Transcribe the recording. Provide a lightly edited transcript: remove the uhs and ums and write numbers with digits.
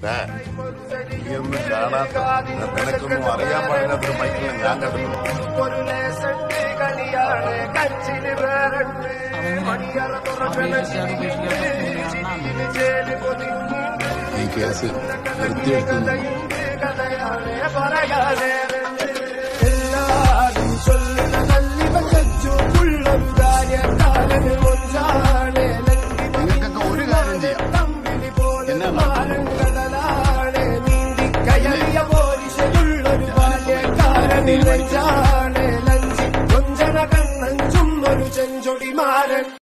നീയൊന്നും കാണാത്ത നിനക്കൊന്നും അറിയാൻ പാടില്ലാത്തൊരു മൈക്കിളിനെ ഞാൻ കണ്ടിട്ടുണ്ട്. ഈ കേസ് നിർത്തിയെടുക്കുന്നു. നിങ്ങൾക്കൊക്കെ ഒരു കാര്യം ചെയ്യാം. എന്നാ കൊഞ്ചന കണ്ണഞ്ചും ഒരു ചെഞ്ചൊടി മാരൻ.